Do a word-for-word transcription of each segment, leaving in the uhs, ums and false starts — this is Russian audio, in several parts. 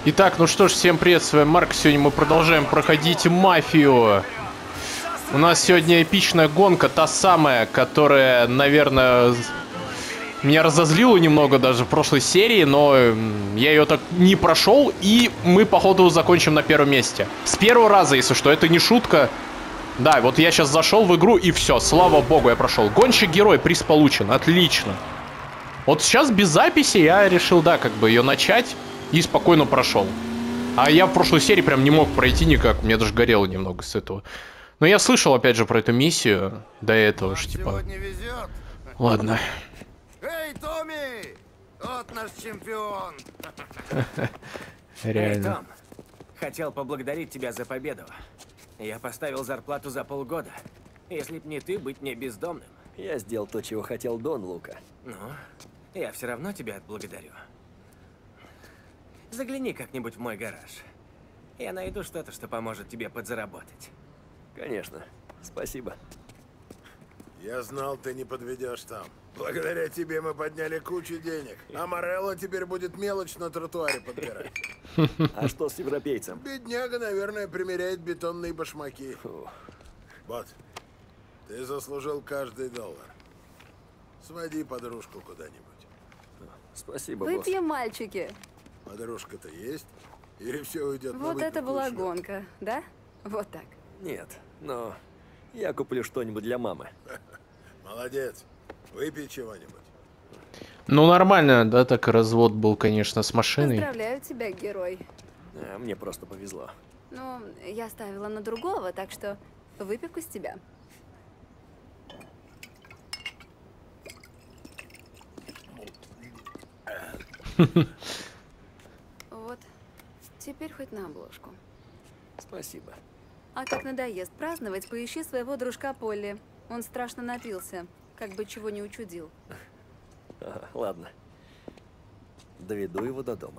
Итак, ну что ж, всем привет, с вами Марк. Сегодня мы продолжаем проходить Мафию. У нас сегодня эпичная гонка, та самая, которая, наверное, меня разозлила немного даже в прошлой серии, но я ее так не прошел, и мы, походу, закончим на первом месте. С первого раза, если что, это не шутка. Да, вот я сейчас зашел в игру, и все, слава богу, я прошел. Гонщик-герой, приз получен, отлично. Вот сейчас без записи я решил, да, как бы ее начать. И спокойно прошел. А я в прошлой серии прям не мог пройти никак. Мне даже горело немного с этого. Но я слышал, опять же, про эту миссию. До этого ж, типа... Ладно. Эй, Томми! Вот наш чемпион! Реально. Эй, Том, хотел поблагодарить тебя за победу. Я поставил зарплату за полгода. Если б не ты, быть мне бездомным. Я сделал то, чего хотел Дон, Лука. Ну, я все равно тебя отблагодарю. Загляни как-нибудь в мой гараж. Я найду что-то, что поможет тебе подзаработать. Конечно. Спасибо. Я знал, ты не подведешь там. Благодаря тебе мы подняли кучу денег. А Морелло теперь будет мелочь на тротуаре подбирать. А что с европейцем? Бедняга, наверное, примеряет бетонные башмаки. Фу. Вот. Ты заслужил каждый доллар. Своди подружку куда-нибудь. Спасибо, босс. Выпьем, мальчики. Подружка-то есть? Или все уйдет на Вот выпивку это была еще? гонка, да? Вот так. Нет, но я куплю что-нибудь для мамы. Молодец. Выпей чего-нибудь. Ну, нормально, да, так развод был, конечно, с машиной. Поздравляю тебя, герой. А, мне просто повезло. Ну, я ставила на другого, так что выпивку с тебя. Вот. Теперь хоть на обложку. Спасибо. А как надоест праздновать, поищи своего дружка Полли. Он страшно напился, как бы чего не учудил. Ага, ладно. Доведу его до дома.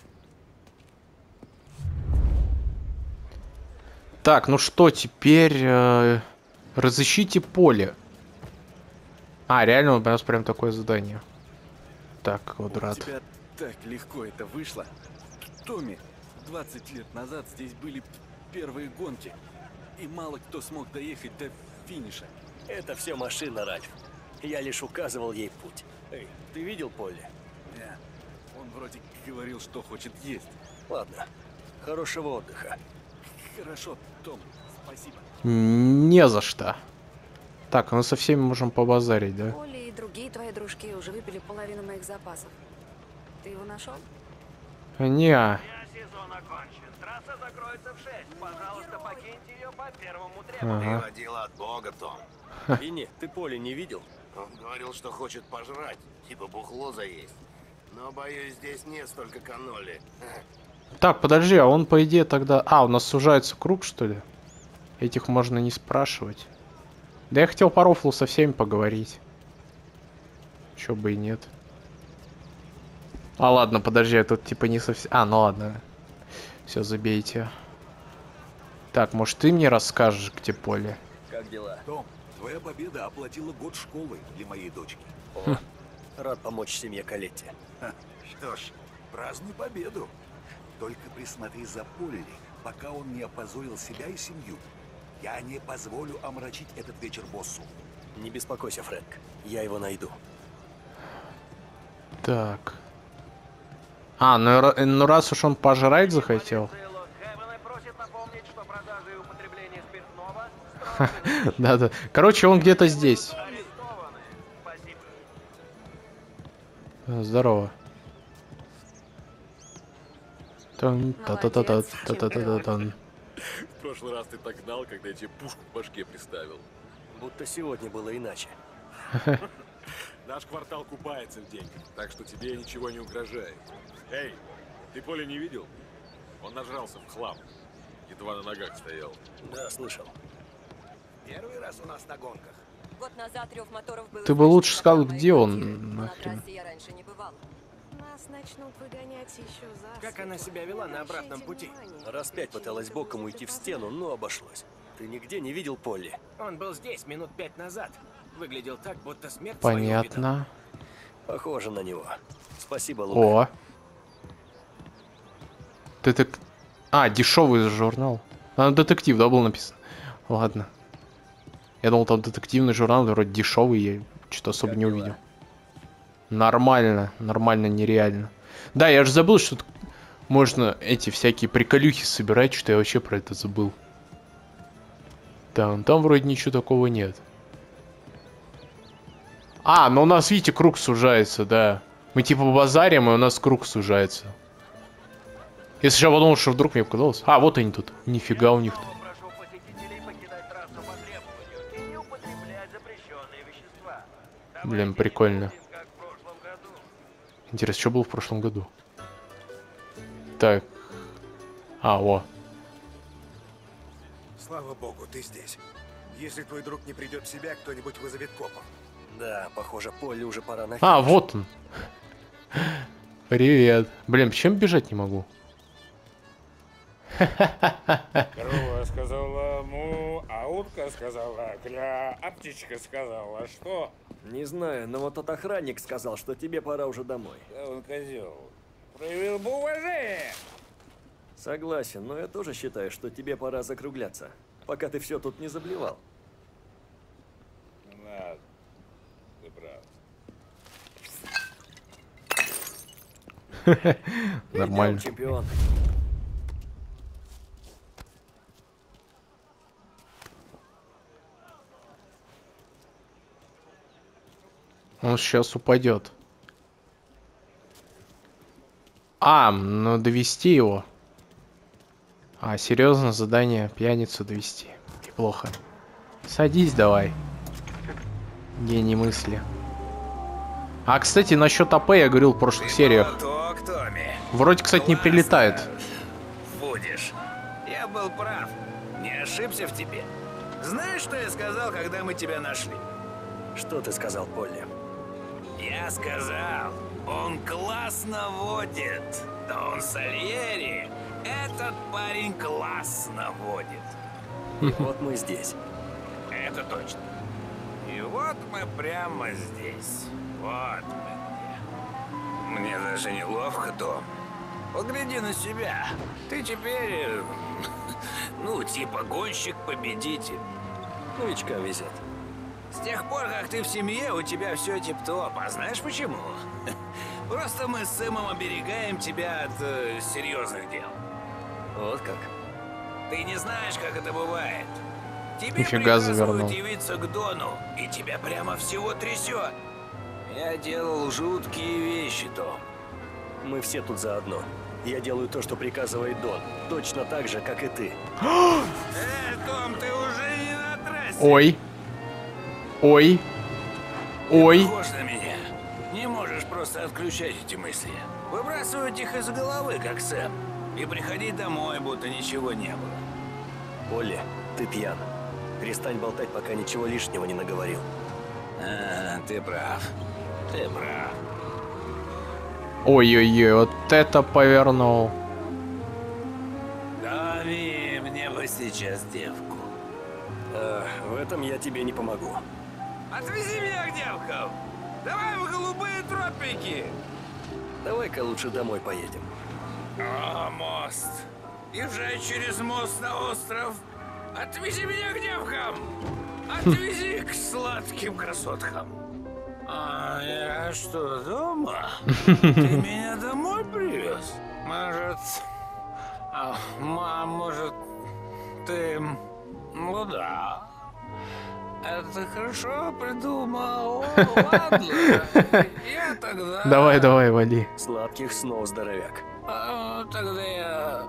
Так, ну что, теперь э, разыщите поле. А, реально у нас прям такое задание. Так, квадрат. У тебя так легко это вышло. Томми, двадцать лет назад здесь были первые гонки. И мало кто смог доехать до финиша. Это все машина, Ральф. Я лишь указывал ей путь. Эй, ты видел Полли? Не, он вроде говорил, что хочет есть. Ладно. Хорошего отдыха. Хорошо, Том, спасибо. Не за что. Так, мы со всеми можем побазарить, да? Полли и другие твои дружки уже выпили половину моих запасов. Ты его нашел? Не. Сезон окончен. Трасса закроется в шесть. Пожалуйста, покиньте ее по первому требованию. Ага. Приводила от Бога, Том. Винни, ты Полли не видел? Он говорил, что хочет пожрать, типа бухло заесть. Но, боюсь, здесь нет столько каноли. Так, подожди, а он по идее тогда... А, у нас сужается круг, что ли? Этих можно не спрашивать. Да я хотел по рофлу со всеми поговорить. Чё бы и нет. А, ладно, подожди, я тут типа не совсем... А, ну ладно. Все, забейте. Так, может ты мне расскажешь, где поле? Как дела? Том, твоя победа оплатила год школы для моей дочки. О, рад помочь семье Калетти. Что ж, празднуй победу. Только присмотри за Полли, пока он не опозорил себя и семью. Я не позволю омрачить этот вечер боссу. Не беспокойся, Фрэнк. Я его найду. Так. А, ну, ра- ну раз уж он пожрать захотел. Просит напомнить, что продажа и употребление спиртного Да-да. Короче, он где-то здесь. арестованы. Спасибо. Э, Здорово. Тан, та-та-та-та, Молодец, та-та-та-та-тан. В прошлый раз ты так гнал, когда я тебе пушку в башке приставил. Будто сегодня было иначе. Наш квартал купается в деньгах, так что тебе ничего не угрожает. Эй, ты Поле не видел? Он нажрался в хлам. Едва на ногах стоял. Да, слышал. Первый раз у нас на гонках. Год назад рев моторов был Ты бы лучше сказал, где он, На нахрен. трассе я раньше не бывал. Нас начнут выгонять еще за... Как она себя вела на обратном пути? Раз пять пыталась боком уйти в стену, но обошлось. Ты нигде не видел Полли? Он был здесь минут пять назад. Выглядел так, будто смерть свою увидал. Понятно. Похоже на него. Спасибо, Лука. О. Детек... А, дешевый журнал. А, детектив, да, был написан? Ладно. Я думал, там детективный журнал, вроде дешевый, я что-то особо не увидел. Нормально, нормально, нереально. Да, я же забыл, что можно эти всякие приколюхи собирать, что я вообще про это забыл. Там, там вроде ничего такого нет. А, ну у нас, видите, круг сужается, да. Мы типа базарим, и у нас круг сужается. Если я подумал, что вдруг мне показалось. А, вот они тут. Нифига у них тут. Прошу посетителей покидать трассу по требованию и не употреблять запрещенные вещества. Блин, прикольно. Как в прошлом году. Интересно, что было в прошлом году? Так. А, о. Слава богу, ты здесь. Если твой друг не придет в себя, кто-нибудь вызовет копов. Да, похоже, Полли уже пора на А, финиш. вот он. Привет. Блин, почему бежать не могу? Корова сказала му, а утка сказала кля, а птичка сказала что? Не знаю, но вот тот охранник сказал, что тебе пора уже домой. Да он козел. Проявил бы уважение. Согласен, но я тоже считаю, что тебе пора закругляться, пока ты все тут не заблевал. Надо. Ты прав. Нормально. Идем, чемпион. Он сейчас упадет. А, ну довести его. А, серьезно, задание пьяницу довести. Неплохо. Садись давай. Гений мысли. А, кстати, насчет АП я говорил в прошлых сериях. Молоток, Томми. Вроде, кстати, не прилетает. Будешь. Я был прав. Не ошибся в тебе. Знаешь, что я сказал, когда мы тебя нашли? Что ты сказал, Полли? Я сказал, он классно водит. Дон Сальери, этот парень классно водит. Вот мы здесь. Это точно. И вот мы прямо здесь. Вот мы. Мне даже неловко, Том. Погляди на себя. Ты теперь, э, ну, типа гонщик-победитель. Новичкам везет. С тех пор, как ты в семье, у тебя все тип-топ. А знаешь почему? Просто мы с Сэмом оберегаем тебя от э, серьезных дел. Вот как. Ты не знаешь, как это бывает. Тебе Нифига завернул. приказывают явиться к Дону, и тебя прямо всего трясет. Я делал жуткие вещи, Том. Мы все тут заодно. Я делаю то, что приказывает Дон. Точно так же, как и ты. Э, Том, ты уже не на трассе. Ой. Ой. Ой. Ты похож на меня. Не можешь просто отключать эти мысли. Выбрасывать их из головы, как Сэм. И приходить домой, будто ничего не было. Полли, ты пьян. Перестань болтать, пока ничего лишнего не наговорил. А, ты прав. Ты прав. Ой-ой-ой, вот это повернул. Томми, мне бы сейчас девку. А, в этом я тебе не помогу. Отвези меня к девкам! Давай в голубые тропики! Давай-ка лучше домой поедем. О, мост! Езжай через мост на остров! Отвези меня к девкам! Отвези к сладким красоткам! А я что, дома? Ты меня домой привез? Может... А, мам, может... Ты... Ну да... Это хорошо придумал. Ладно. Я тогда... Давай, давай, вали. Сладких снов, здоровяк. А, тогда я...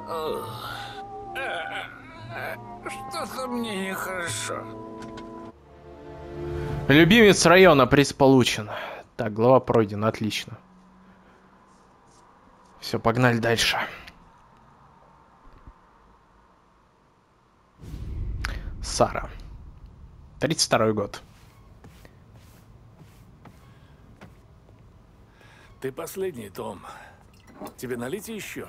Что-то мне нехорошо. Любимец района, приз получен. Так, глава пройдена, отлично. Все, погнали дальше. Сара. тридцать второй год. Ты последний, Том. Тебе налить еще?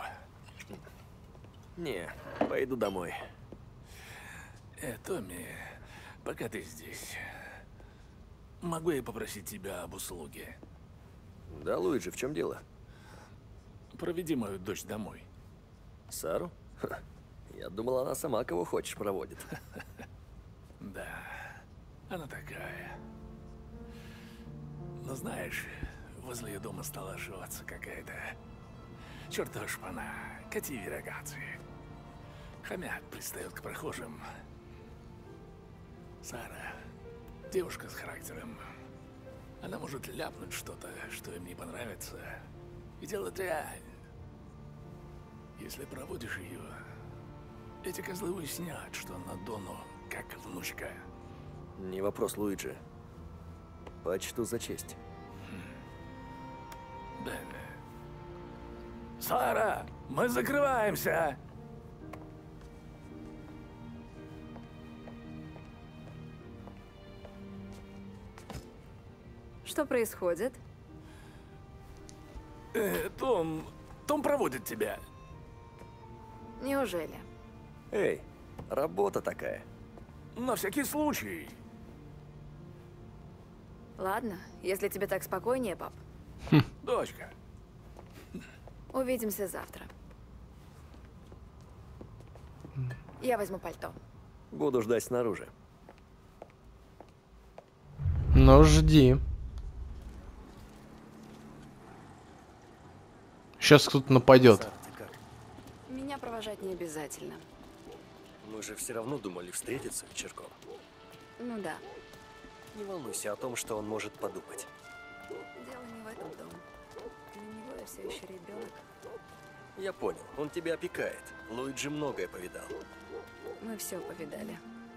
Не, пойду домой. Э, Томми, пока ты здесь, могу я попросить тебя об услуге? Да, Луиджи, в чем дело? Проведи мою дочь домой. Сару? Ха, я думал, она сама кого хочешь проводит. Да, она такая. Но знаешь, возле ее дома стала ошиваться какая-то чертова шпана, кативи рогатцы. Хамят пристает к прохожим. Сара, девушка с характером. Она может ляпнуть что-то, что им не понравится, и делать дрянь. Если проводишь ее, эти козлы уяснят, что она Дону как внучка. Не вопрос, Луиджи. Почту за честь. Бен. Сара, мы закрываемся! Что происходит? Э, Том, Том проводит тебя. Неужели? Эй, работа такая. На всякий случай. Ладно, если тебе так спокойнее, пап. Дочка. Увидимся завтра. Я возьму пальто. Буду ждать снаружи. Ну, жди. Сейчас кто-то нападет. Сара, ты как? Меня провожать не обязательно. Мы же все равно думали встретиться вечерком. Ну да. Не волнуйся о том, что он может подумать. Дело не в этом, Том. Для него я все еще ребенок. Я понял, он тебя опекает. Луиджи многое повидал. Мы все повидали.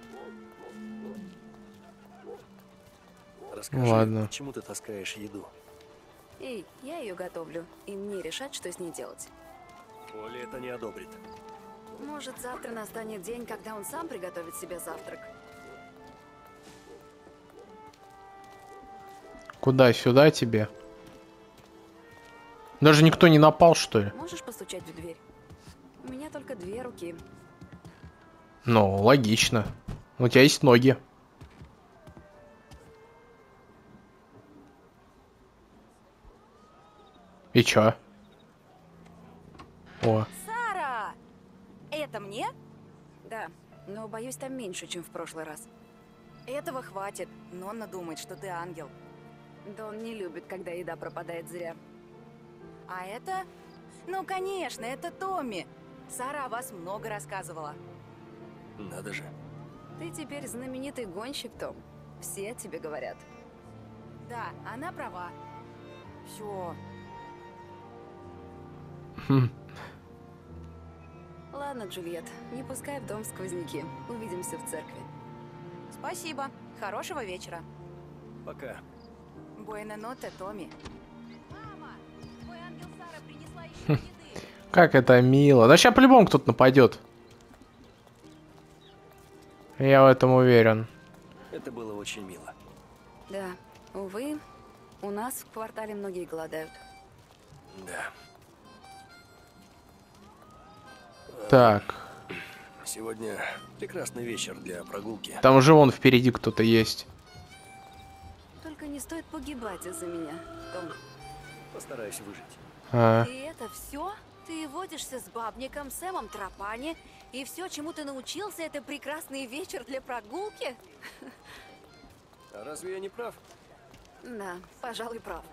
Расскажи, Ладно. почему ты таскаешь еду? Эй, я ее готовлю, и мне решать, что с ней делать. Оля это не одобрит. Может, завтра настанет день, когда он сам приготовит себе завтрак. Куда? Сюда тебе? Даже никто не напал, что ли? Можешь постучать в дверь? У меня только две руки. Ну, логично. У тебя есть ноги. И чё? О. Сара! Это мне? Да, но боюсь, там меньше, чем в прошлый раз. Этого хватит. Нонна думает, что ты ангел. Да он не любит, когда еда пропадает зря. А это? Ну, конечно, это Томми. Сара о вас много рассказывала. Надо же. Ты теперь знаменитый гонщик, Том. Все о тебе говорят. Да, она права. Все. Хм. Ладно, Джульет, не пускай в дом сквозняки. Увидимся в церкви. Спасибо. Хорошего вечера. Пока. Буэна ноте, Томми. Как это мило. Да сейчас по-любому кто-то нападет. Я в этом уверен. Это было очень мило. Да, увы, у нас в квартале многие голодают. Да. Так. Сегодня прекрасный вечер для прогулки. Там уже вон впереди кто-то есть. Только не стоит погибать из-за меня, Том. Постараюсь выжить. А. И это все? Ты водишься с бабником Сэмом Тропани, и все, чему ты научился, это прекрасный вечер для прогулки? А разве я не прав? Да, пожалуй, прав.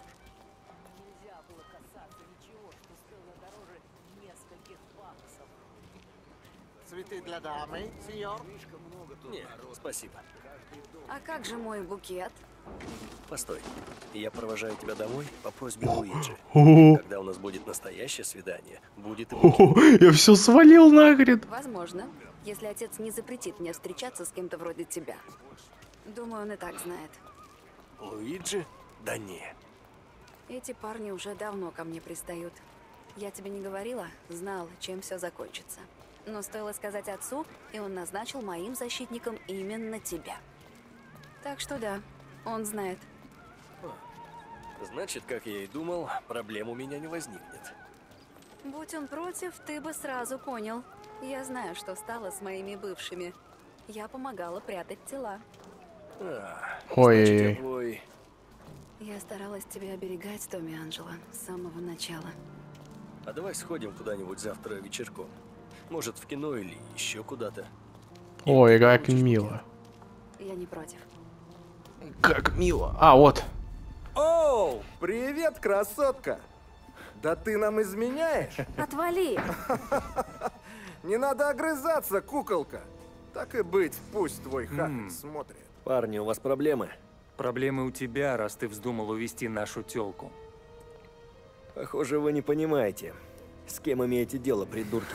Цветы для дамы, сеньор? Нет, спасибо. А как же мой букет? Постой. Я провожаю тебя домой по просьбе Луиджи. О. Когда у нас будет настоящее свидание, будет и О, букет. я все свалил нахрен. Возможно, если отец не запретит мне встречаться с кем-то вроде тебя. Думаю, он и так знает. Луиджи? Да не. Эти парни уже давно ко мне пристают. Я тебе не говорила, знал, чем все закончится. Но стоило сказать отцу, и он назначил моим защитником именно тебя. Так что да, он знает. Значит, как я и думал, проблем у меня не возникнет. Будь он против, ты бы сразу понял. Я знаю, что стало с моими бывшими. Я помогала прятать тела. А, Ой. значит, я твой... Я старалась тебя оберегать, Томми Анджело, с самого начала. А давай сходим куда-нибудь завтра вечерком. Может, в кино или еще куда-то. Ой, как мило. Я не против. Как мило. А, вот. Оу, привет, красотка. Да ты нам изменяешь? Отвали. Не надо огрызаться, куколка. Так и быть, пусть твой хахаль смотрит. Парни, у вас проблемы? Проблемы у тебя, раз ты вздумал увести нашу тёлку. Похоже, вы не понимаете, с кем имеете дело, придурки.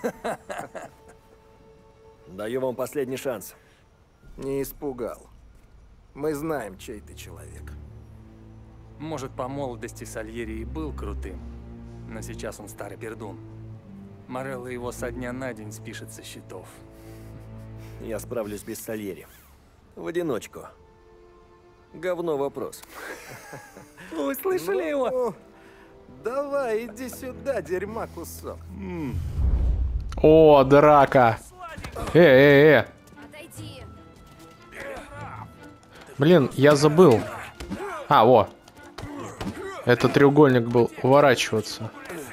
Даю вам последний шанс. Не испугал. Мы знаем, чей ты человек. Может, по молодости Сальери и был крутым, но сейчас он старый пердун. Морелло его со дня на день спишет со счетов. Я справлюсь без Сальери. В одиночку. Говно вопрос. Вы слышали его? Давай, иди сюда, дерьма кусок. О, драка. Э, э, э. Блин, я забыл. А, во. Это треугольник был. Уворачиваться.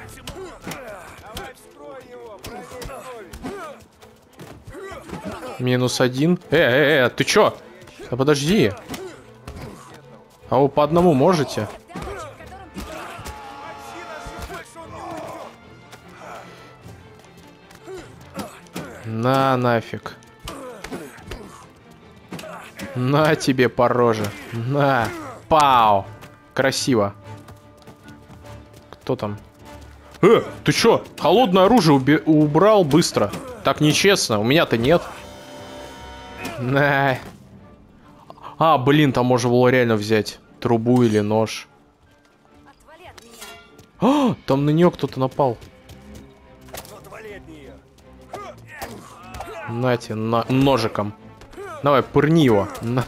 Минус один. Э, э, э, ты чё? Да подожди. А вы по одному можете? На нафиг. На тебе по роже. На. Пау. Красиво. Кто там? Э, ты чё? Холодное оружие уби- убрал быстро. Так нечестно. У меня-то нет. На. А, блин, там можно было реально взять трубу или нож. А, там на нее кто-то напал. Нате, на ножиком. Давай, пырни его.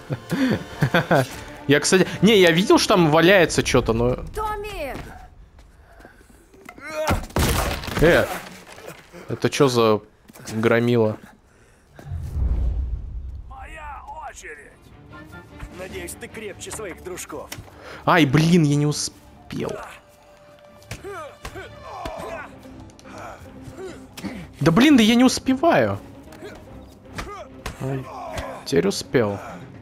Я, кстати... Не, я видел, что там валяется что-то, но... Томми! Э! Это что за громила? Моя очередь. Надеюсь, ты крепче своих дружков. Ай, блин, я не успел. Да блин, да я не успеваю. Ой, теперь успел.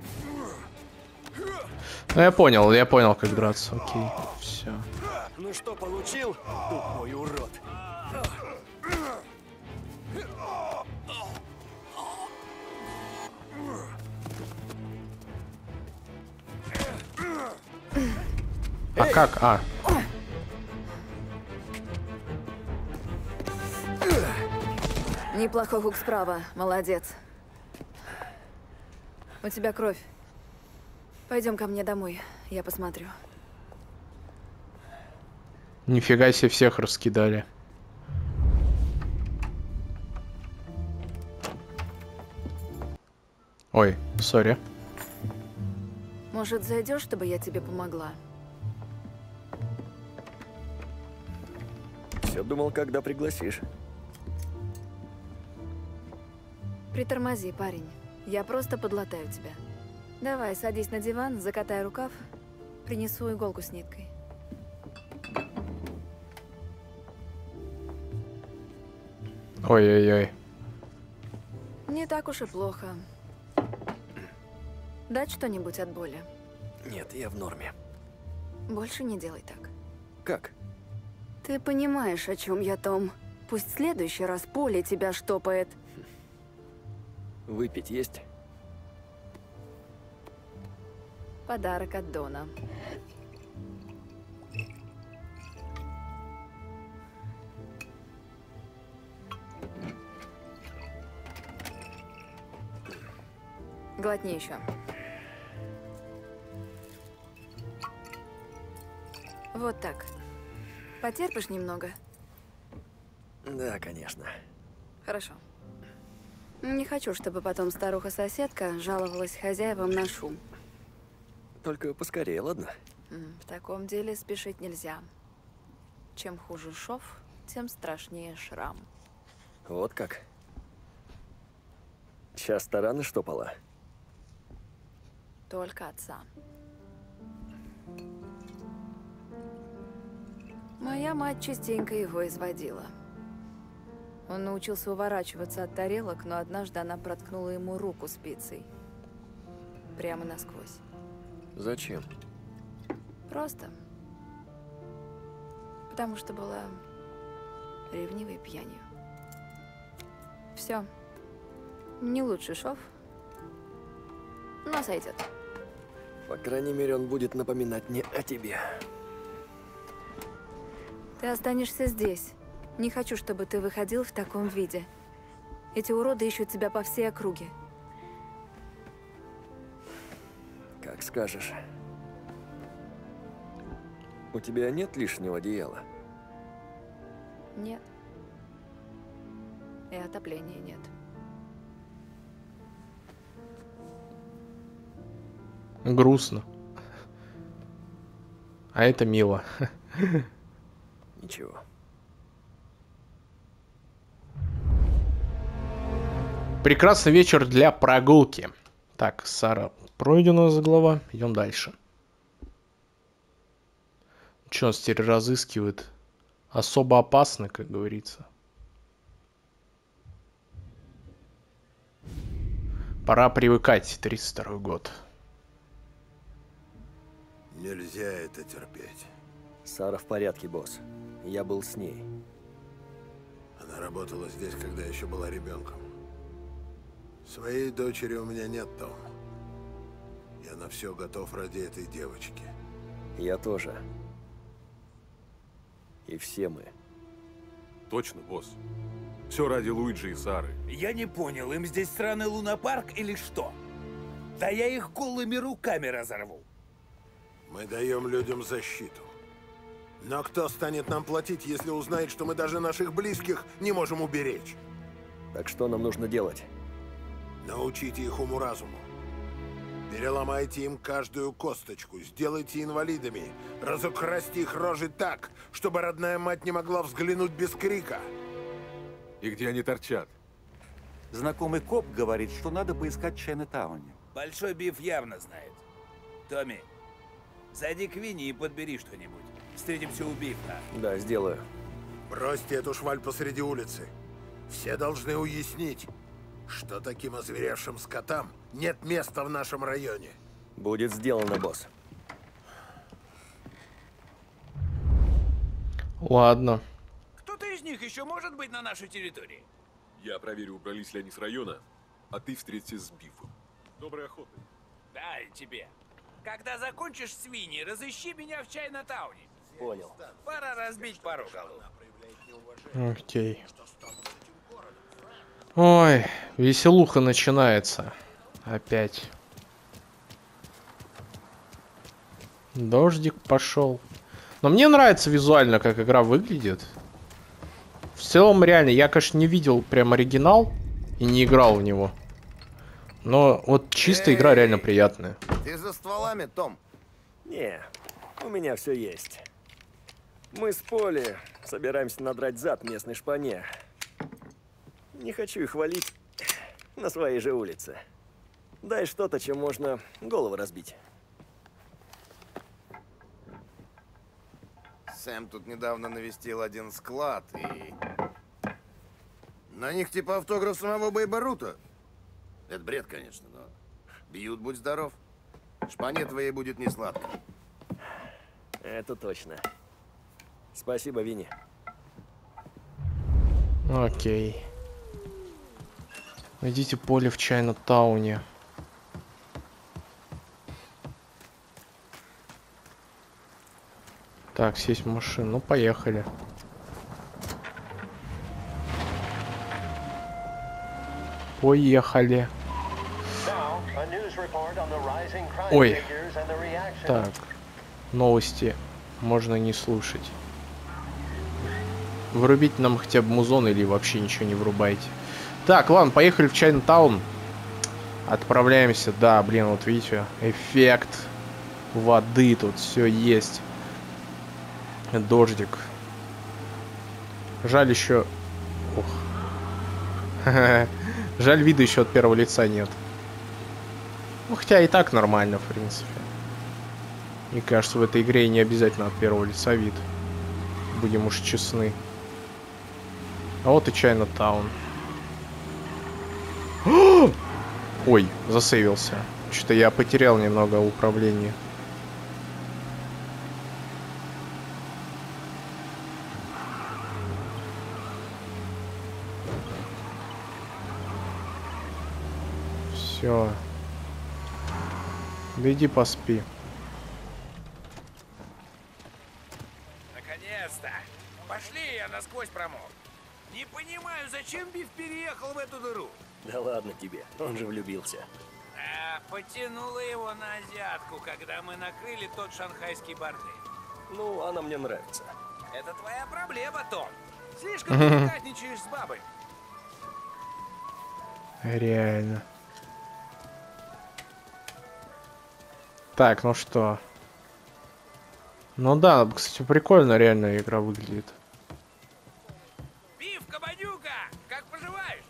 Ну, я понял, я понял, как драться. Окей, все. Ну что, получил, тупой урод? А как? А. Неплохой хук справа, молодец. У тебя кровь. Пойдем ко мне домой, я посмотрю. Нифига себе, всех раскидали. Ой, сори. Может, зайдешь, чтобы я тебе помогла? Все думал, когда пригласишь. Притормози, парень. Я просто подлатаю тебя. Давай, садись на диван, закатай рукав. Принесу иголку с ниткой. Ой-ой-ой. Не так уж и плохо. Дать что-нибудь от боли? Нет, я в норме. Больше не делай так. Как? Ты понимаешь, о чем я, Том? Пусть в следующий раз поле тебя штопает. Выпить есть? Подарок от Дона. Глотни еще. Вот так. Потерпишь немного? Да, конечно. Хорошо. Не хочу, чтобы потом старуха-соседка жаловалась хозяевам на шум. Только поскорее, ладно? В таком деле спешить нельзя. Чем хуже шов, тем страшнее шрам. Вот как. Часто раны штопала? Только отца. Моя мать частенько его изводила. Он научился уворачиваться от тарелок, но однажды она проткнула ему руку спицей. Прямо насквозь. Зачем? Просто. Потому что была ревнивой пьянью. Все. Не лучший шов, но сойдет. По крайней мере, он будет напоминать мне о тебе. Ты останешься здесь. Не хочу, чтобы ты выходил в таком виде. Эти уроды ищут тебя по всей округе. Как скажешь. У тебя нет лишнего одеяла? Нет. И отопления нет. Грустно. А это мило. Ничего. Прекрасный вечер для прогулки. Так, Сара пройдена за глава. Идем дальше. Что нас теперь разыскивает? Особо опасно, как говорится. Пора привыкать. тридцать второй год. Нельзя это терпеть. Сара в порядке, босс. Я был с ней. Она работала здесь, когда еще была ребенком. Своей дочери у меня нет, Том. Я на все готов ради этой девочки. Я тоже. И все мы. Точно, босс. Все ради Луиджи и Сары. Я не понял, им здесь сраный лунопарк или что? Да я их голыми руками разорву. Мы даем людям защиту. Но кто станет нам платить, если узнает, что мы даже наших близких не можем уберечь? Так что нам нужно делать? Научите их уму-разуму. Переломайте им каждую косточку, сделайте инвалидами, разукрасьте их рожи так, чтобы родная мать не могла взглянуть без крика. И где они торчат? Знакомый коп говорит, что надо поискать в Чайна-тауне. Большой Биф явно знает. Томми, зайди к Винни и подбери что-нибудь. Встретимся у Бифа. Да, сделаю. Бросьте эту шваль посреди улицы. Все должны уяснить, что таким озверевшим скотам нет места в нашем районе. Будет сделано, босс. Ладно. Кто-то из них еще может быть на нашей территории? Я проверю, убрались ли они с района, а ты встреться с Бифом. Доброй охоты. Да, и тебе. Когда закончишь с Винни, разыщи меня в Чайна-тауне. Понял. Пора разбить пару голов. Окей. Ой, веселуха начинается. Опять. Дождик пошел. Но мне нравится визуально, как игра выглядит. В целом, реально, я, конечно, не видел прям оригинал и не играл в него. Но вот чисто игра реально приятная. Ты за стволами, Том? Не, у меня все есть. Мы с Поли собираемся надрать зад местной шпане. Не хочу их валить на своей же улице. Дай что-то, чем можно голову разбить. Сэм тут недавно навестил один склад, и... На них типа автограф самого Бейба Рута. Это бред, конечно, но... Бьют, будь здоров. Шпане твоей будет не сладко. Это точно. Спасибо, Винни. Окей. Найдите Поле в Чайна-тауне. Так, сесть в машину. Ну, поехали. Поехали. Ой. Так. Новости можно не слушать. Врубить нам хотя бы музон или вообще ничего не врубайте. Так, ладно, поехали в Чайна-таун. Отправляемся. Да, блин, вот видите, эффект воды тут все есть. Дождик. Жаль еще... Ух. Жаль, вида еще от первого лица нет. Ну, хотя и так нормально, в принципе. Мне кажется, в этой игре не обязательно от первого лица вид Будем уж честны. А вот и Чайна-таун. Ой, засейвился. Что-то я потерял немного управления. Все. Да иди поспи. Наконец-то! Пошли, я насквозь промок. Не понимаю, зачем Биф переехал в эту дыру? Да ладно тебе, он же влюбился. А, потянула его на азиатку, когда мы накрыли тот шанхайский бордель. Ну, она мне нравится. Это твоя проблема, Том. Слишком деликатничаешь с бабой. Реально. Так, ну что? Ну да, кстати, прикольно реально игра выглядит. Биф, Кабанюка, как поживаешь?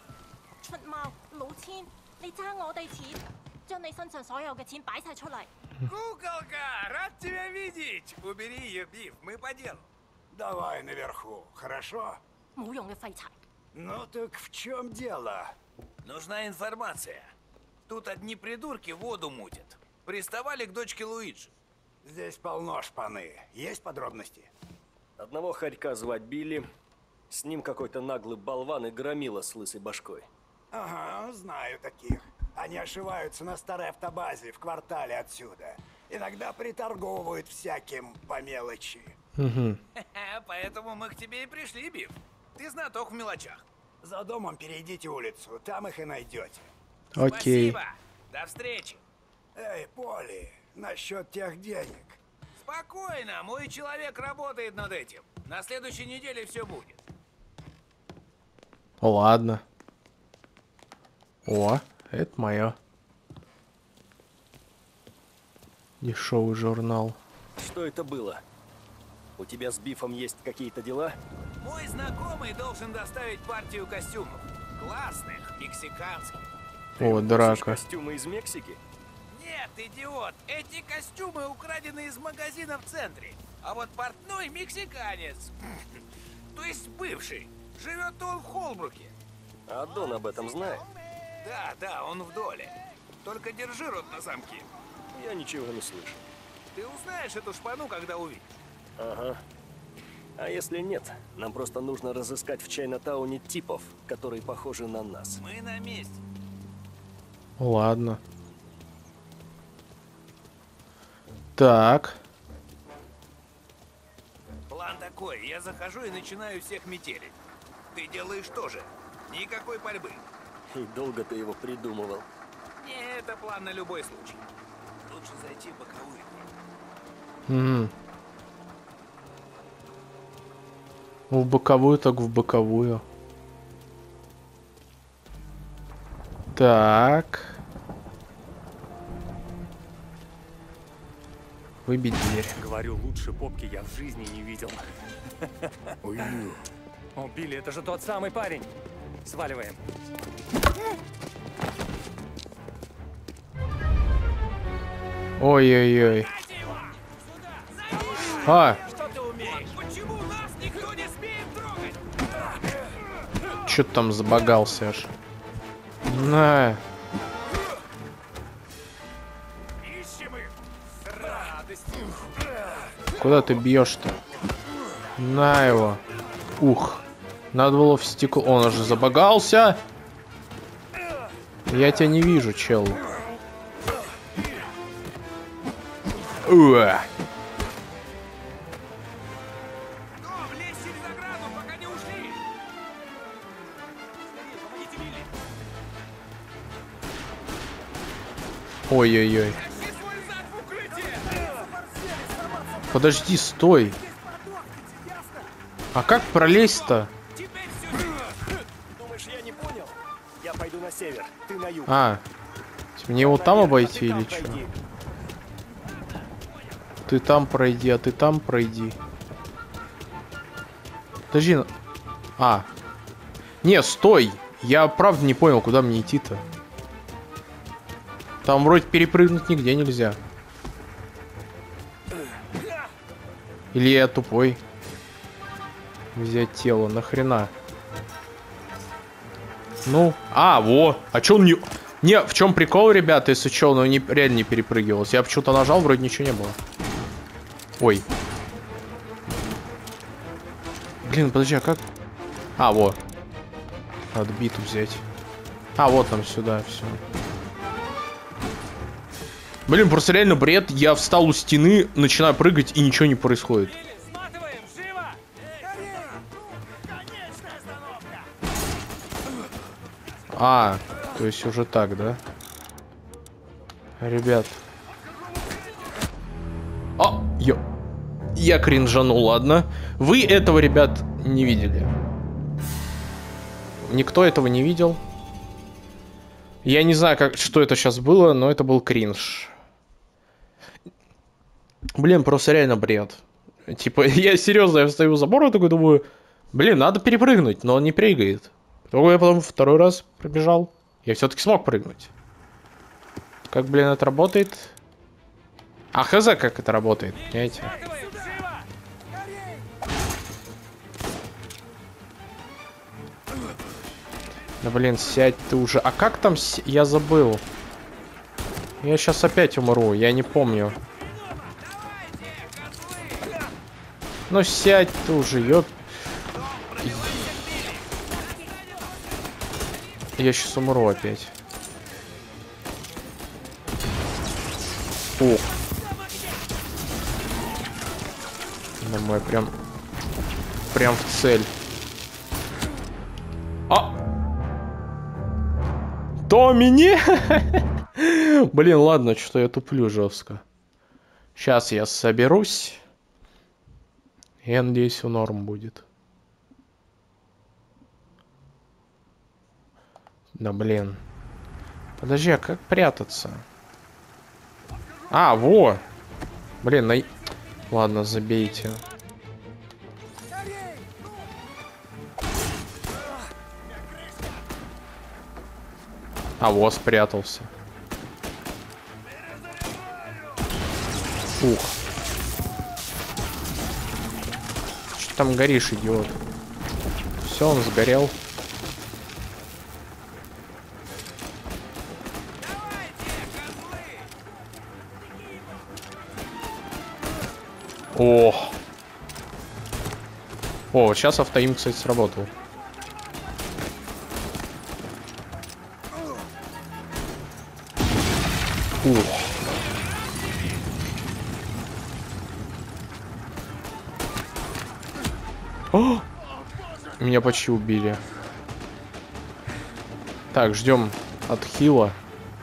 Куколка, рад тебя видеть. Убери ее, Биф, мы по делу. Давай наверху, хорошо? Ну так в чем дело? Нужна информация. Тут одни придурки воду мутят. Приставали к дочке Луиджи. Здесь полно шпаны. Есть подробности? Одного хорька звать Билли. С ним какой-то наглый болван и громила с лысой башкой. Ага, знаю таких. Они ошиваются на старой автобазе в квартале отсюда. Иногда приторговывают всяким по мелочи. Угу. Поэтому мы к тебе и пришли, Биф. Ты знаток в мелочах. За домом перейдите улицу, там их и найдете. Окей. Спасибо. До встречи. Эй, Поли, насчет тех денег. Спокойно, мой человек работает над этим. На следующей неделе все будет. Ладно. О, это мое. Дешевый журнал. Что это было? У тебя с Бифом есть какие-то дела? Мой знакомый должен доставить партию костюмов. Классных, мексиканских. О, драка. Костюмы из Мексики? Нет, идиот, эти костюмы украдены из магазина в центре. А вот портной мексиканец. То есть бывший. Живет он в Холбруке. А Дон об этом знает? Да, да, он в доле. Только держи рот на замке. Я ничего не слышу. Ты узнаешь эту шпану, когда увидишь. Ага. А если нет, нам просто нужно разыскать в Чайна-тауне типов, которые похожи на нас. Мы на месте. Ладно. Так. План такой. Я захожу и начинаю всех метелить. Ты делаешь тоже. Никакой пальбы. И долго ты его придумывал? Не, это план на любой случай. Лучше зайти в боковую. Угу. В боковую, так в боковую. Так. Выбить дверь. Говорю, лучше попки я в жизни не видел. О, Билли, это же тот самый парень. Сваливаем. Ой-ой-ой. А! Чё ты там забагался аж? На. Куда ты бьешь-то? На его. Ух. Надо было в стекло. Он уже забагался. Я тебя не вижу, чел. Уа. Ой-ой-ой. Подожди, стой. А как пролезть-то? Думаешь, я не понял? Я пойду на север, ты на юг. А, мне его там обойти или что? Ты там пройди, а ты там пройди. Подожди. А. Не, стой. Я правда не понял, куда мне идти-то. Там вроде перепрыгнуть нигде нельзя. Или я тупой? Взять тело, нахрена? Ну, а, во. А чё он не... Не, в чем прикол, ребята, если чё, он не, реально не перепрыгивался. Я почему-то нажал, вроде ничего не было. Ой. Блин, подожди, а как... А, вот. Надо биту взять. А, вот там сюда, все. Блин, просто реально бред. Я встал у стены, начинаю прыгать, и ничего не происходит. А, то есть уже так, да? Ребят. О, ё. Я кринжанул, ладно. Вы этого, ребят, не видели. Никто этого не видел. Я не знаю, как, что это сейчас было, но это был кринж. Блин, просто реально бред. Типа, я серьезно, я встаю у забора и такой думаю, блин, надо перепрыгнуть, но он не прыгает. Только я потом второй раз пробежал. Я все-таки смог прыгнуть. Как, блин, это работает? А хз, как это работает, понимаете? Да, блин, сядь ты уже. А как там... С... Я забыл. Я сейчас опять умру, я не помню. Ну, сядь ты уже, ёп... Я сейчас умру опять. Ух. На мой прям... Прям в цель. А! Томини! Блин, ладно, что я туплю жестко. Сейчас я соберусь. Я надеюсь, все норм будет. Да блин. Подожди, а как прятаться? А, во! Блин, на... Ладно, забейте. А, во, спрятался. Ух. Что там горишь, идиот? Все, он сгорел. О! О, сейчас автоим, кстати, сработал. Ух. О! Меня почти убили. Так, ждем от хила.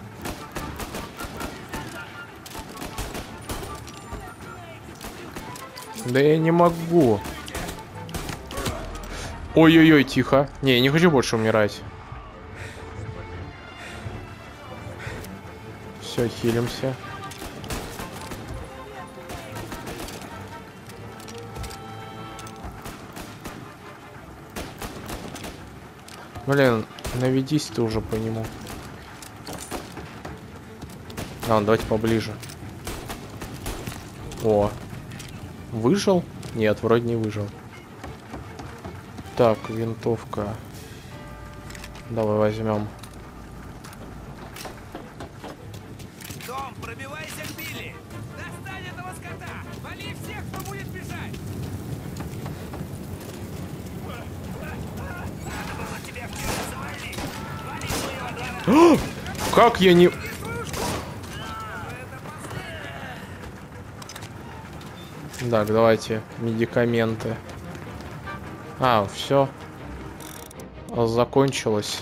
Да я не могу. Ой-ой-ой, тихо. Не, я не хочу больше умирать. Все, хилимся. Блин, наведись ты уже по нему. А, давайте поближе. О. Выжил? Нет, вроде не выжил. Так, винтовка. Давай возьмем. Том, пробивайся к Билли! Достань этого скота! Вали всех, кто будет бежать! Надо было тебя вчера завалить! Вали своего двора! Как я не... Так, давайте медикаменты. А, все. Закончилось.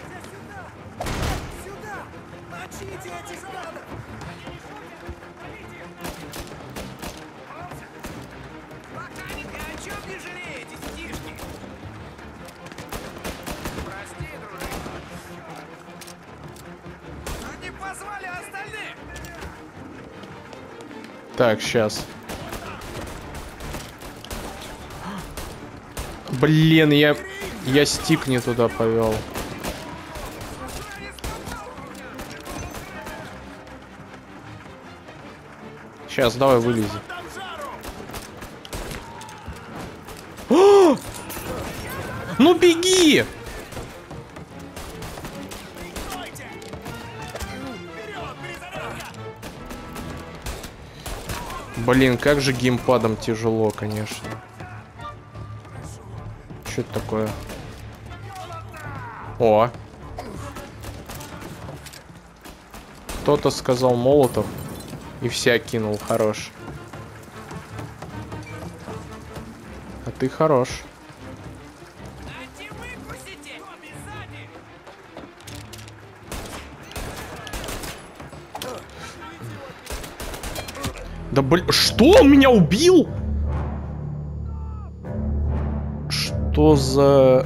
Так, сейчас. Блин, я... Я стик не туда повел. Сейчас, давай вылези. Ну беги! Блин, как же геймпадом тяжело, конечно. Что это такое? О! Кто-то сказал Молотов и вся кинул. Хорош. А ты хорош. Да блин, что? Он меня убил? Что за...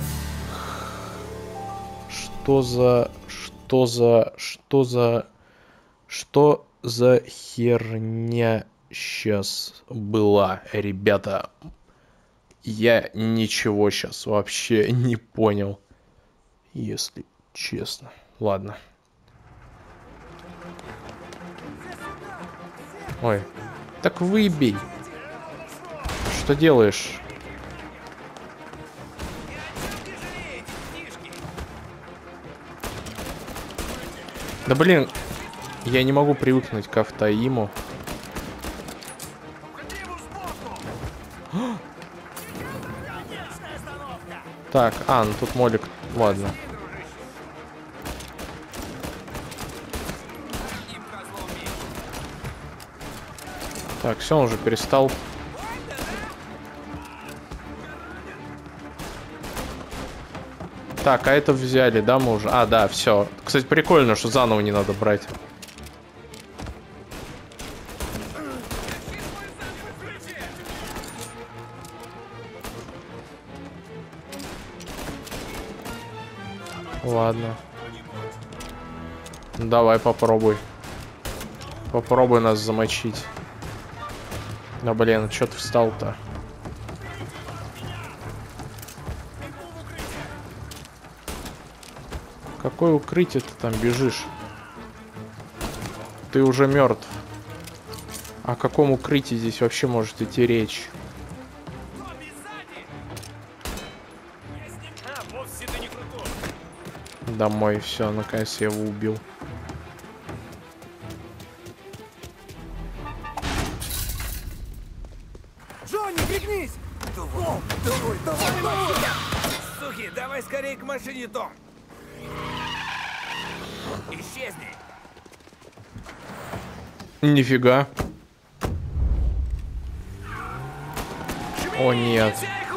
Что за... Что за... Что за... Что за херня сейчас была, ребята? Я ничего сейчас вообще не понял. Если честно. Ладно. Ой. Так выбей. Что делаешь? Да блин. Я не могу привыкнуть к автоиму. Так, а, ну тут молик. Ладно. Так, все, он уже перестал. Так, а это взяли, да, мы уже? А, да, все. Кстати, прикольно, что заново не надо брать. Ладно. Давай попробуй. Попробуй нас замочить. Да блин, что ты встал-то? Какое укрытие ты там бежишь? Ты уже мертв. О каком укрытии здесь вообще может идти речь? Домой, все, наконец я его убил. Джонни, пригнись! Давай, давай, давай, давай! Суки, давай скорее к машине, Том! Исчезни! Нифига. О нет.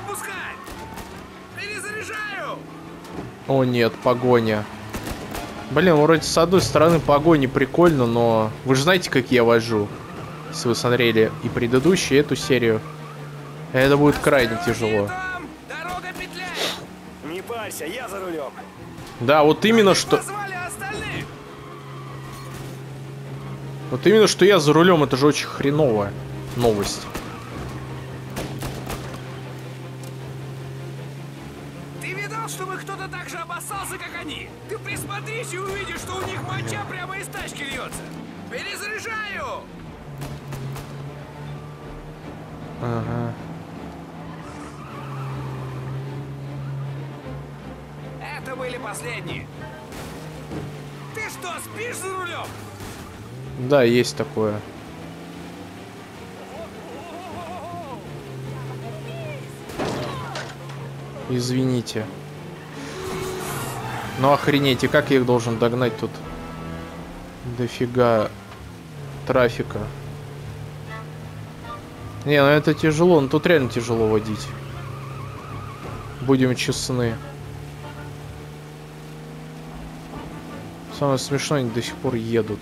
О нет, погоня. Блин, вроде с одной стороны погони прикольно, но вы же знаете, как я вожу. Если вы смотрели и предыдущую, и эту серию. Это будет крайне тяжело. Не парься, я за рулем. Да, вот именно что... Вот именно что я за рулем, это же очень хреновая новость. Ты видал, чтобы кто-то так же обоссался, как они? Ты присмотрись и увидишь, что у них моча прямо из тачки льется. Перезаряжаю! Ага. Это были последние. Ты что, спишь за рулем? Да, есть такое. Извините. Ну охренеть, и как я их должен догнать тут? Дофига трафика. Не, ну это тяжело, ну тут реально тяжело водить. Будем честны. Самое смешное, они до сих пор едут.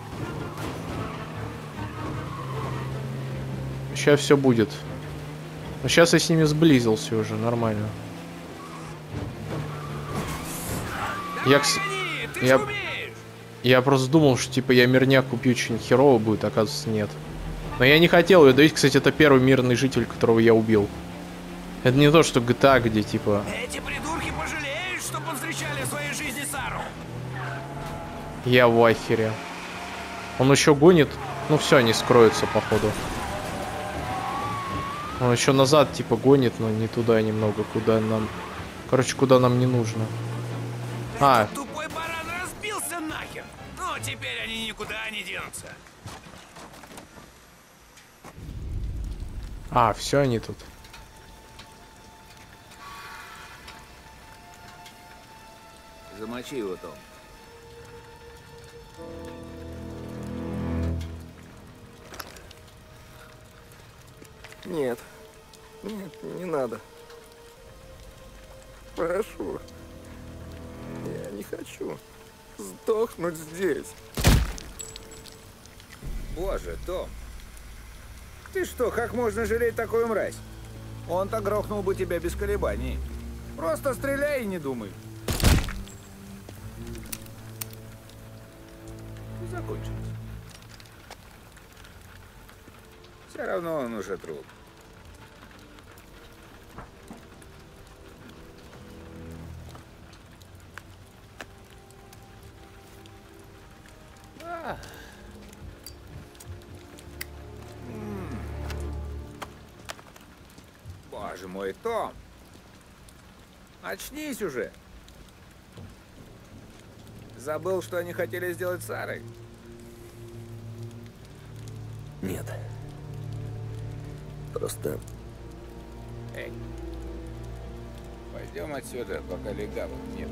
Сейчас все будет. Но сейчас я с ними сблизился уже, нормально. Я, кс... я... я просто думал, что типа я мирняк купил, что-нибудь херово будет, оказывается нет. Но я не хотел ее давить, кстати, это первый мирный житель, которого я убил. Это не то, что джи ти эй, где типа... Эти придурки пожалеют, что повстречали в своей жизни Сару. Я в ахере. Он еще гонит. Ну все, они скроются, походу. Он еще назад типа гонит, но не туда немного, куда нам... Короче, куда нам не нужно. А, Тупой баран разбился нахер. Ну, теперь они никуда не денутся. а, все они тут. Замочи его, Том. Нет. Нет, не надо. Прошу. Я не хочу сдохнуть здесь. Боже, Том. Ты что, как можно жалеть такую мразь? Он-то грохнул бы тебя без колебаний. Просто стреляй и не думай. Закончилось. Все равно он уже труп. А. М. Боже мой, Том! Очнись уже! Забыл, что они хотели сделать с Сарой? Нет. Просто... Эй, пойдем отсюда, пока легавых нет.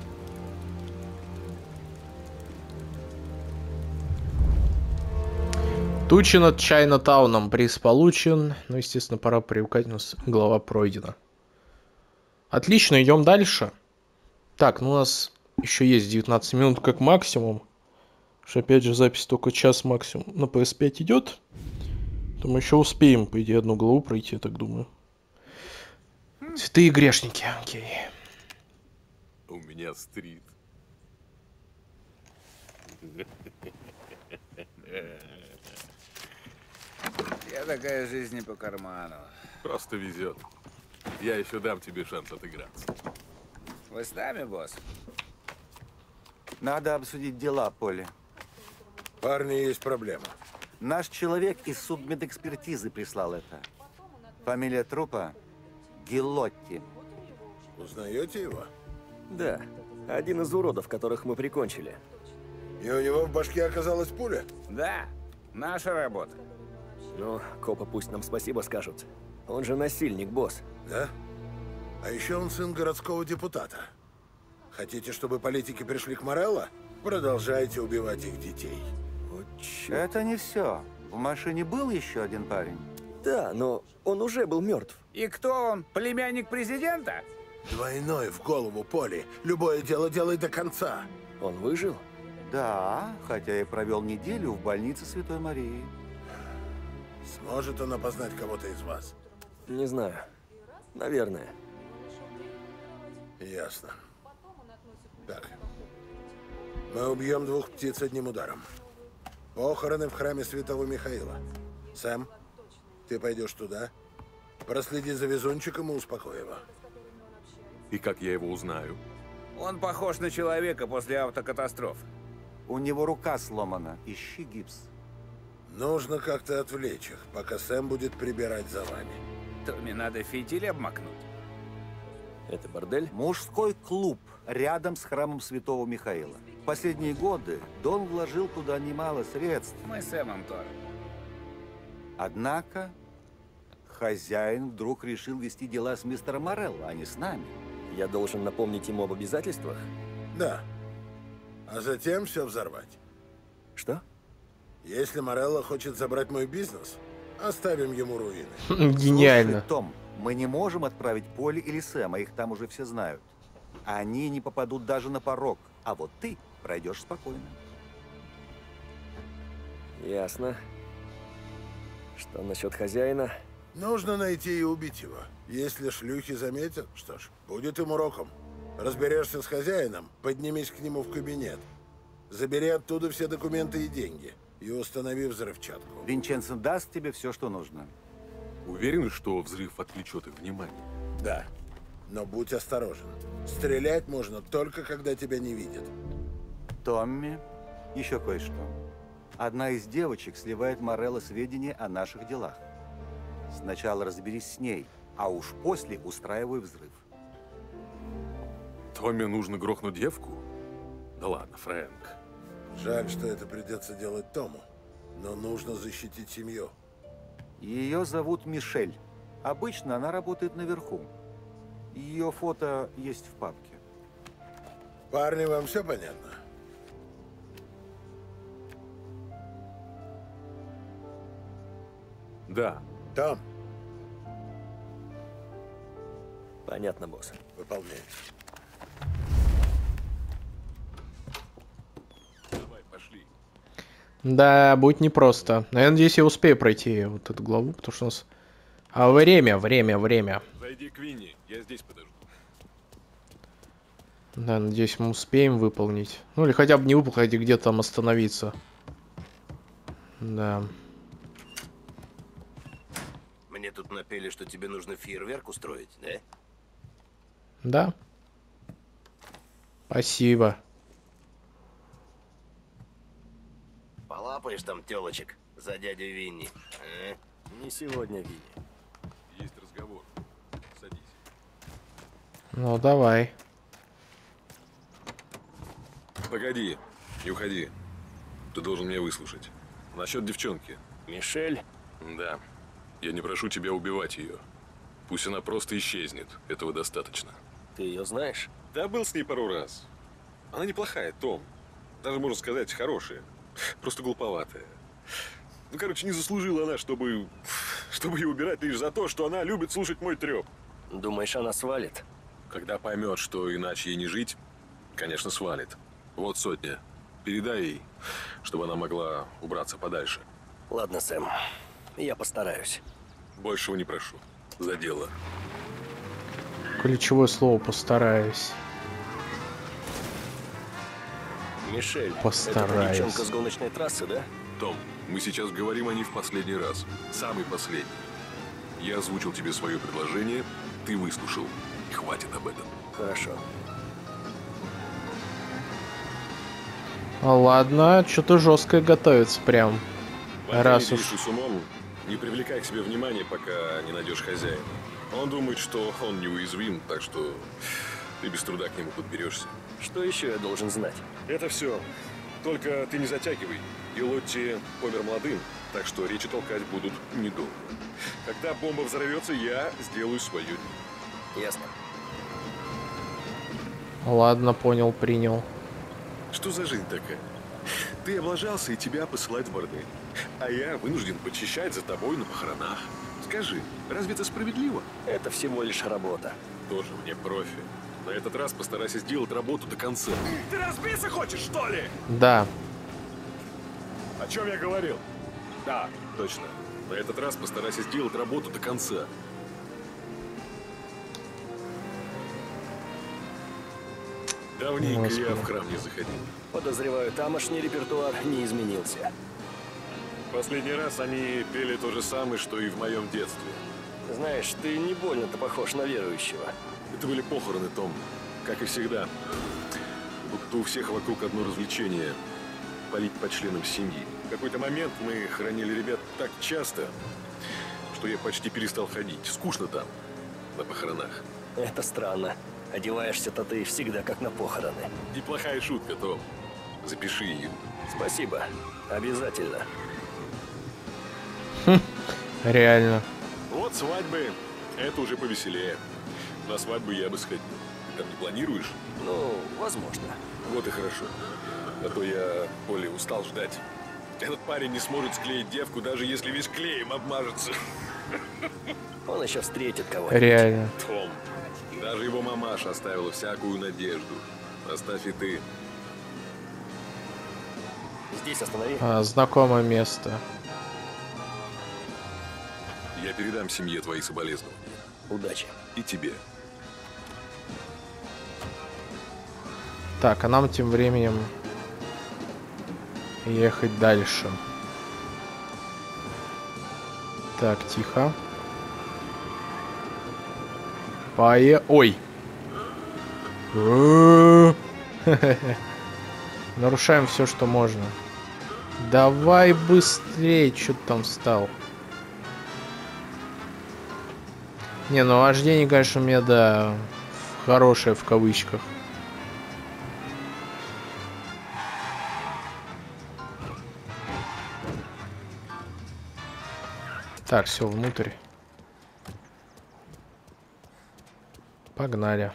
Тучи над Чайнатауном. Приз получен. Ну, естественно, пора привыкать. У нас глава пройдена. Отлично, идем дальше. Так, ну у нас еще есть девятнадцать минут как максимум. Что опять же запись только час максимум на пи эс пять идет. То мы еще успеем, по идее, одну главу пройти, я так думаю. Святые грешники, окей. У меня стрит. Я такая жизнь не по карману. Просто везет. Я еще дам тебе шанс отыграться. Вы с нами, босс? Надо обсудить дела, Поли. Парни, есть проблема. Наш человек из судмедэкспертизы прислал это. Фамилия трупа Гиллотти. Узнаете его? Да. Один из уродов, которых мы прикончили. И у него в башке оказалась пуля? Да. Наша работа. Ну, копы пусть нам спасибо скажут. Он же насильник, босс. Да? А еще он сын городского депутата. Хотите, чтобы политики пришли к Морелло? Продолжайте убивать их детей. Вот Это не все. В машине был еще один парень. Да, но он уже был мертв. И кто он? Племянник президента? Двойной в голову, Поли. Любое дело делай до конца. Он выжил? Да, хотя и провел неделю в больнице Святой Марии. Сможет он опознать кого-то из вас? Не знаю. Наверное. Ясно. Так. Мы убьем двух птиц одним ударом. Похороны в храме Святого Михаила. Сэм, ты пойдешь туда, проследи за везунчиком и успокой его. И как я его узнаю? Он похож на человека после автокатастроф. У него рука сломана. Ищи гипс. Нужно как-то отвлечь их, пока Сэм будет прибирать за вами. Томми надо фитиль обмакнуть. Это бордель? Мужской клуб рядом с храмом Святого Михаила. В последние годы Дон вложил туда немало средств. Мы с Сэмом тоже. Однако хозяин вдруг решил вести дела с мистером Морелло, а не с нами. Я должен напомнить ему об обязательствах? Да. А затем все взорвать. Что? Если Морелло хочет забрать мой бизнес, оставим ему руины. Гениально. Слушай, Том, мы не можем отправить Поли или Сэма, их там уже все знают. Они не попадут даже на порог, а вот ты пройдешь спокойно. Ясно. Что насчет хозяина? Нужно найти и убить его. Если шлюхи заметят, что ж, будет им уроком. Разберешься с хозяином, поднимись к нему в кабинет. Забери оттуда все документы и деньги. И установи взрывчатку. Винченцо даст тебе все, что нужно. Уверен, что взрыв отвлечет их внимание? Да. Но будь осторожен. Стрелять можно только, когда тебя не видят. Томми, еще кое-что. Одна из девочек сливает Морелло сведения о наших делах. Сначала разберись с ней, а уж после устраивай взрыв. Томми нужно грохнуть девку? Да ладно, Фрэнк. Жаль, что это придется делать Тому, но нужно защитить семью. Ее зовут Мишель. Обычно она работает наверху. Ее фото есть в папке. Парни, вам все понятно? Да. Том. Понятно, босс. Выполняй. Давай, пошли. Да, будет непросто. Но я надеюсь, я успею пройти вот эту главу, потому что у нас... А время, время, время. Зайди к Винни, я здесь подожду. Да, надеюсь, мы успеем выполнить. Ну, или хотя бы не выполнить, а где-то там остановиться. Да. Мне тут напели, что тебе нужно фейерверк устроить, да? Да. Спасибо. Полапаешь там телочек за дядю Винни, а? Не сегодня, Винни. Есть разговор. Садись. Ну, давай. Погоди, не уходи. Ты должен меня выслушать. Насчет девчонки. Мишель? Да. Я не прошу тебя убивать ее. Пусть она просто исчезнет. Этого достаточно. Ты ее знаешь? Да, был с ней пару раз. Она неплохая, Том. Даже, можно сказать, хорошая. Просто глуповатая. Ну, короче, не заслужила она, чтобы... чтобы ее убирать лишь за то, что она любит слушать мой трёп. Думаешь, она свалит? Когда поймет, что иначе ей не жить, конечно, свалит. Вот сотня. Передай ей, чтобы она могла убраться подальше. Ладно, Сэм. Я постараюсь. Большего не прошу. За дело. Ключевое слово «постараюсь». Мишель, Постараюсь. это девчонка с гоночной трассы, да? Том, мы сейчас говорим о ней в последний раз. Самый последний. Я озвучил тебе свое предложение, ты выслушал. И хватит об этом. Хорошо. Ладно, что-то жесткое готовится прям. Раз уж. С умом, не привлекай к себе внимания, пока не найдешь хозяина. Он думает, что он неуязвим, так что ты без труда к нему подберешься. Что еще я должен знать? Это все. Только ты не затягивай. И Лотти помер молодым, так что речи толкать будут недолго. Когда бомба взорвется, я сделаю свое. Ясно. Ладно, понял, принял. Что за жизнь такая? Ты облажался, и тебя посылают в бордель. А я вынужден почищать за тобой на похоронах. Скажи, разве это справедливо? Это всего лишь работа. Тоже мне профи. На этот раз постарайся сделать работу до конца. Ты разбиться хочешь, что ли? Да. О чем я говорил? Да, точно. На этот раз постарайся сделать работу до конца. Давненько Господи. я в храм не заходил. Подозреваю, тамошний репертуар не изменился. Последний раз они пели то же самое, что и в моем детстве. Знаешь, ты не больно-то похож на верующего. Это были похороны, Том. Как и всегда. Будто у всех вокруг одно развлечение – палить по членам семьи. В какой-то момент мы хоронили ребят так часто, что я почти перестал ходить. Скучно там, на похоронах. Это странно. Одеваешься-то ты всегда как на похороны. Неплохая шутка, Том. Запиши ее. Спасибо. Обязательно. Хм, реально. Вот свадьбы. Это уже повеселее. На свадьбу я бы сходил. Ты там не планируешь? Ну, возможно. Вот и хорошо. А то я, Оля, устал ждать. Этот парень не сможет склеить девку, даже если весь клеем обмажется. Он еще встретит кого-нибудь. Реально. Том, даже его мамаша оставила всякую надежду. Оставь и ты. Здесь останови. А, знакомое место. Я передам семье твои соболезнования. Удачи. И тебе. Так, а нам тем временем ехать дальше. Так, тихо. Пое... Ой! Нарушаем все, что можно. Давай быстрее, что ты там встал. Не, ну вождение, конечно, у меня, да, хорошее в кавычках. Так, все, внутрь. Погнали.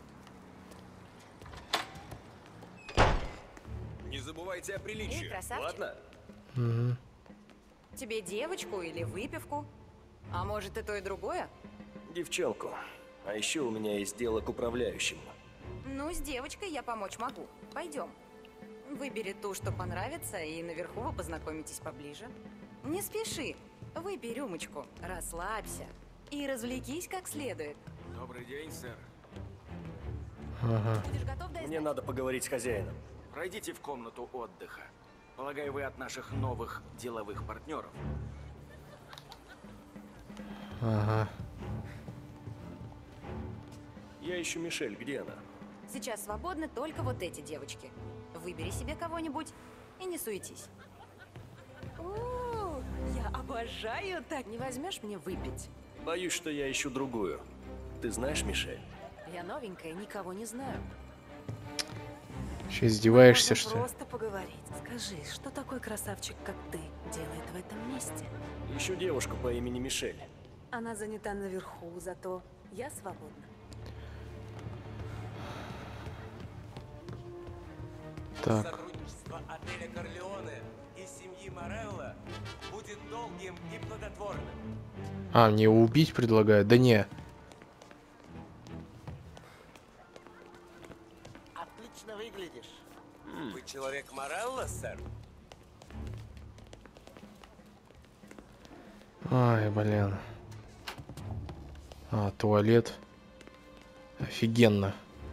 Не забывайте о приличии, Эй, красавчик. ладно? Угу. Тебе девочку или выпивку? А может и то, и другое? Девчонку. А еще у меня есть дело к управляющему. Ну, с девочкой я помочь могу. Пойдем. Выбери ту, что понравится, и наверху вы познакомитесь поближе. Не спеши. Выпей рюмочку, расслабься и развлекись как следует. Добрый день, сэр. Ага. Будешь готов дать Мне надо поговорить с хозяином. Пройдите в комнату отдыха. Полагаю, вы от наших новых деловых партнеров. Ага. Я ищу Мишель. Где она? Сейчас свободны только вот эти девочки. Выбери себе кого-нибудь и не суетись. О, я обожаю так. Не возьмешь мне выпить? Боюсь, что я ищу другую. Ты знаешь Мишель? Я новенькая, никого не знаю. Че, издеваешься, Можно что ли? просто поговорить. Скажи, что такой красавчик, как ты, делает в этом месте? Ищу девушку по имени Мишель. Она занята наверху, зато я свободна. Так. Сотрудничество отеля Корлеоне и семьи Морелло будет долгим и плодотворным. А, мне его убить предлагают? Да не. Отлично выглядишь. Вы человек Морелло, сэр? Ай, блин. А, туалет. Офигенно.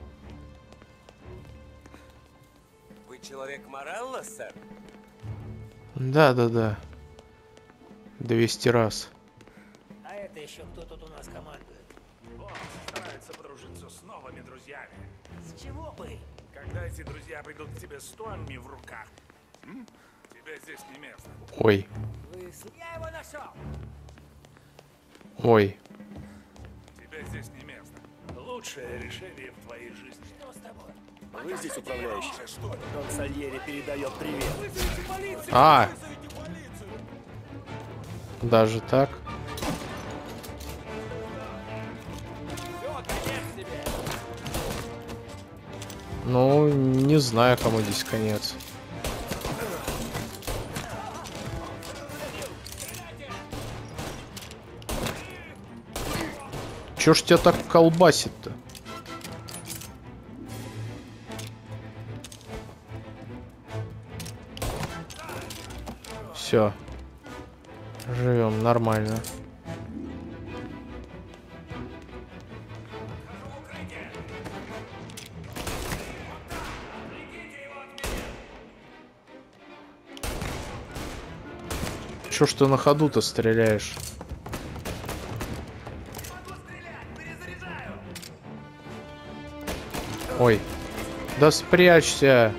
Вы человек Морелло, сэр? Да, да, да. двести раз. А это еще кто тут у нас командует? Он старается подружиться с новыми друзьями. С чего бы? Когда эти друзья придут к тебе с тонами в руках, м? тебе здесь не место. Ой. Вы... Я его нашел! Ой. Тебе здесь не место. Лучшее решение в твоей жизни. Что с тобой? Вы здесь управляющий? Дон Сальери передает привет. А. Даже так? Ну, не знаю, кому здесь конец. Чё ж тебя так колбасит-то? Все. Живем нормально. Чё ж ты на ходу-то стреляешь? Ой. Да спрячься.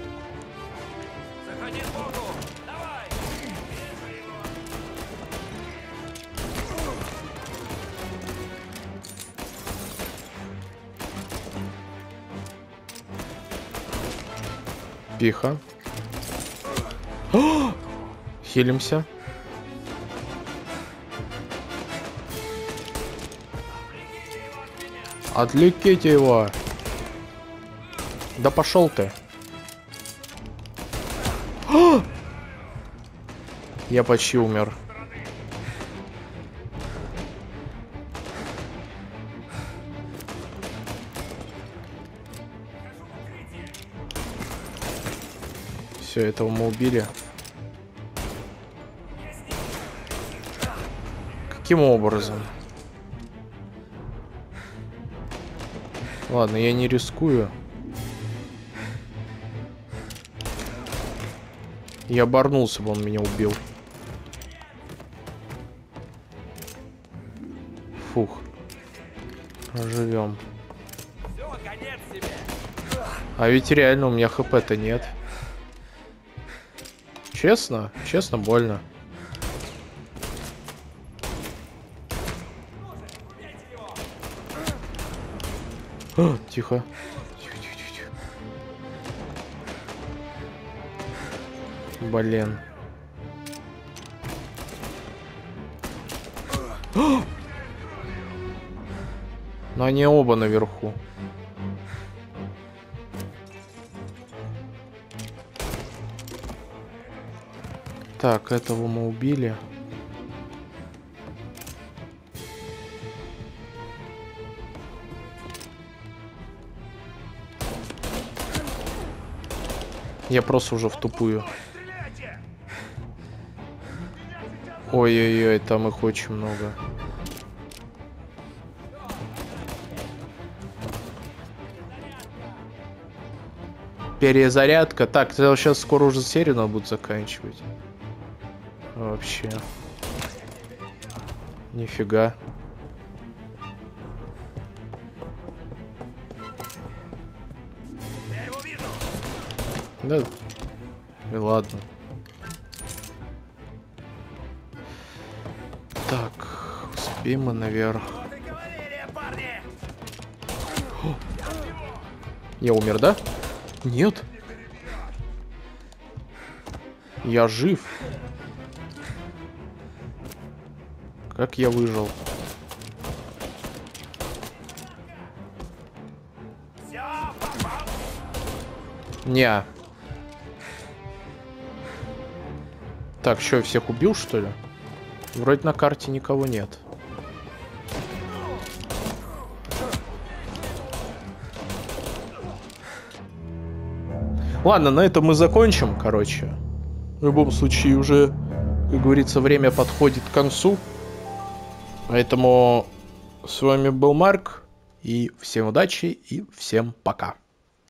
Тихо. О! Хилимся. Отвлеките его. Да пошел ты. О! Я почти умер. Все, этого мы убили. Каким образом? Ладно, я не рискую. Я оборнулся бы, он меня убил. Фух. Живем. А ведь реально у меня хп-то нет. Честно? Честно, больно. А, тихо. Тихо, тихо, тихо. Блин. Но они оба наверху. Так, этого мы убили. Я просто уже в тупую. Ой-ой-ой, там их очень много. Перезарядка. Так, сейчас скоро уже серию надо будет заканчивать. Вообще. Нифига. Да. И ладно. Так, успеем мы наверх. О! Я умер, да? Нет. Я жив. Как я выжил? Не. Так, что, я всех убил, что ли? Вроде на карте никого нет. Ладно, на этом мы закончим, короче. В любом случае, уже, как говорится, время подходит к концу. Поэтому с вами был Марк. И всем удачи, и всем пока.